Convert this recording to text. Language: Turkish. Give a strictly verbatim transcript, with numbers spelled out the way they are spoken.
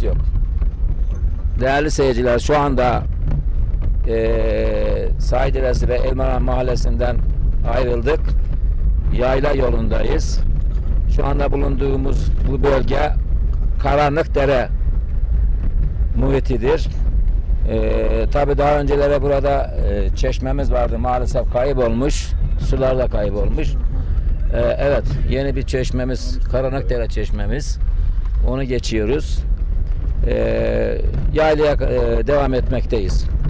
alakası yok. Değerli seyirciler, şu anda e, Sayderesi ve Elmaran Mahallesi'nden ayrıldık. Yayla yolundayız. Şu anda bulunduğumuz bu bölge Karanlıkdere muhitidir. Ee, tabii daha öncelere burada e, çeşmemiz vardı, maalesef kaybolmuş, sular da kaybolmuş. Ee, evet, yeni bir çeşmemiz, Karanlıkdere çeşmemiz, onu geçiyoruz. Ee, yaylaya e, devam etmekteyiz.